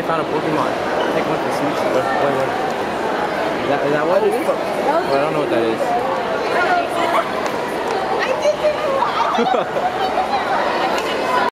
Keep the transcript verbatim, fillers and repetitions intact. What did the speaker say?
found a Pokemon. Take one for Switch. What, what, what? Is that, is that what it is? Well, I don't know what that is. I did it.